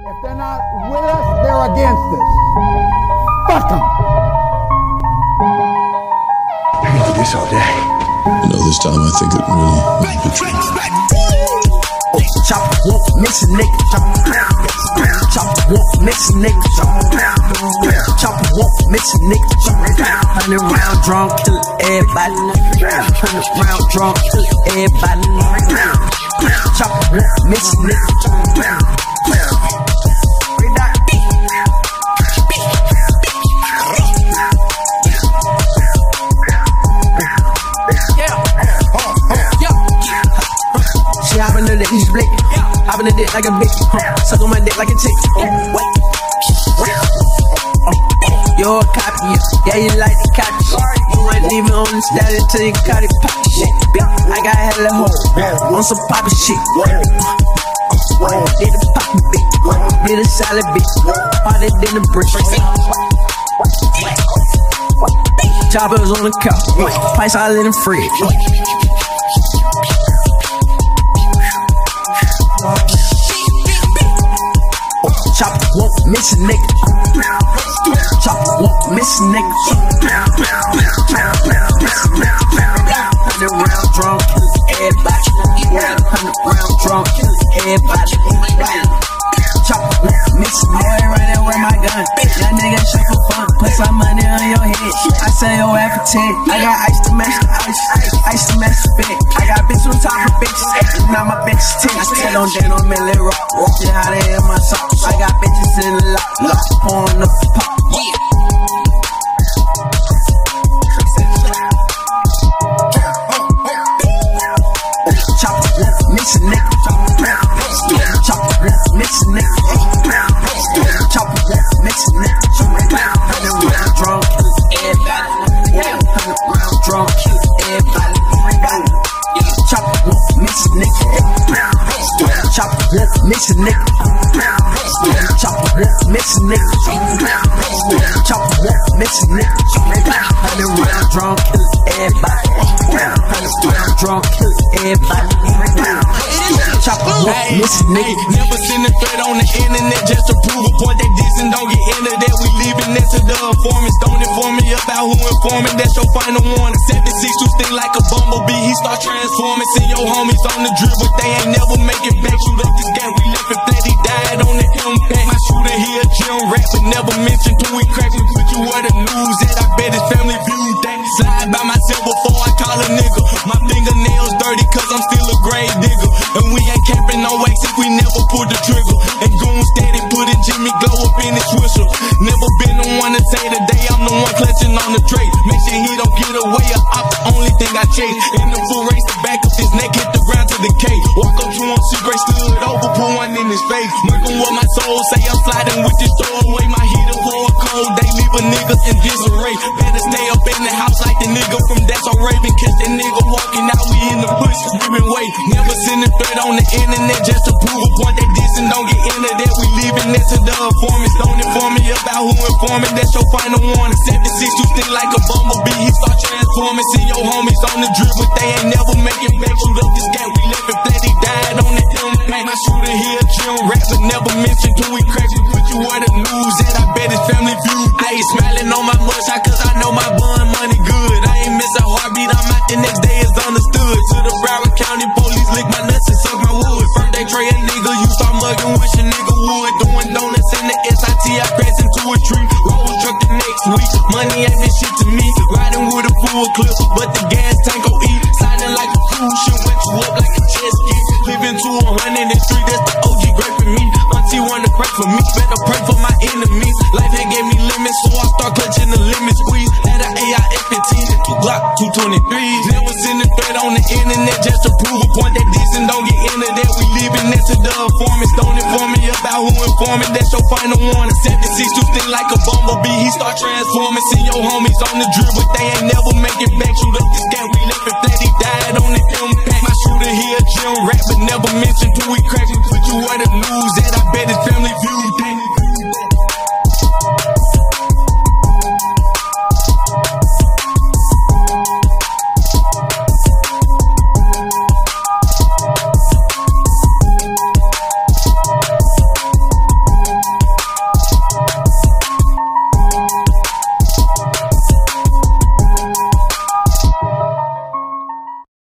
If they're not with us, they're against us. Fuck them. I can do this all day. You know, this time I think it really might be true. Chop, won't miss a nigga. Chop, won't miss a nigga. Chop, won't miss a nigga. 100 round drunk, kill everybody. 100 round drunk, kill everybody. Chop, won't miss a nigga. He's blick, hopping the dick like a bitch, suck on my dick like a tick. You're a copy, yeah, you like the copy. You ain't even on the status till you caught it pop shit. I got hella hoe on some poppy shit. Did a poppy bitch, did a solid bitch, harder than a brick. Choppers on the couch, price all in the fridge. Chop, won't miss a nigga. Chop, won't miss a nigga. 100 round drunk, everybody. 100 round drunk, everybody. Chop, won't miss a nigga. Right there with my gun. That nigga shot for fun. Put some money on your head. I sell your ass for 10. I got ice to match the ice. Ice to match the fit. I got bitch on top of bitches. Now my bitch is 10. I still don't dare on Millie Rock. You how they hear my song. I got bitches in the lock. Pouring up the pop. Chop, miss a nigga. Chop, miss a nigga. Chop, miss a nigga. 100 round drunk, everybody. 100 round drunk, everybody. Chop, miss a nigga. Chop, miss a nigga. Chop, miss a nigga. Chop, miss a nigga. 100 round drunk, everybody. 100 round drunk, everybody. Chop, miss a nigga. Never seen a threat on the internet just to prove a point that this and don't get into that. We leaving it to the informants. Don't inform me about who informing. That's your final warning. 76 who sting like a bumblebee. He start transforming. See your homies on the drip, but they ain't never make it back. Shoot up this game, we left it flat. He died on the impact. My shooter here, Jim rap, but never mentioned till we crack. We put you where the news at. I bet his family viewed that. Slide by myself before I call a nigga. My fingernails dirty cause I'm still a grave digger. And we ain't camping no wax if we never pulled the trigger. And goon steady putting Jimmy Glow up in his swisher. Never been the one to say today I'm the one clutching on the tray. Make sure he don't get away or I'm the only thing I chase. In the full race, the back of his neck hit the ground to the cave. Walk up to him, see Gray stood over, put one in his face. Working what my soul say, I'm sliding with this throw away. My heater for a cold, they leave a nigga in disarray. Better stay up in the house like the nigga from That's So Raven. Catch that nigga walking out, we in the bush, giving way. Never seen a threat on the internet just to prove a point that this and don't get into that. We leaving it to the informants. Don't inform me about who informing. That's your final warning. 76 who sting like a bumblebee. He start transforming. See your homies on the drip, but they ain't never make it back. Shoot up this game, we left it flat. He died on the impact. My shooter here, Jim rap, but never mentioned till we crack. We put you where the news at. I bet his family viewed. I ain't smiling on my mugshot cause I know my bun money good. I ain't miss a heartbeat. I'm out the next day, it's understood. To the Broward County police, lick my nuts and suck my wood. First they tray a nigga, you start mugging, wish a nigga would. Doing donuts in the SIT, I crashed into a tree. Roll truck the next week, money ain't been shit to me. Riding with a full clip, but the gas tank gon' eat. Sliding like a cruise ship, wet you up like a jet ski. Living to 103, that's the OG great for me. Auntie wanna pray for me, better pray for my enemies. Life had gave me limits, so I start clutching the limit squeeze. Had an AR-15, Glock 223. Never seen a threat on the internet just to prove a point that this and don't get into that. We leaving it to the informants. Don't inform me about who informing. That's your final warning. 76 who sting like a bumblebee. He start transforming. See your homies on the drip, but they ain't never make it back. Shoot up this game, we left it flat. He died on the impact. My shooter here, Jim rap, but never mentioned till we crack. We put you where the news at. I bet his family viewed.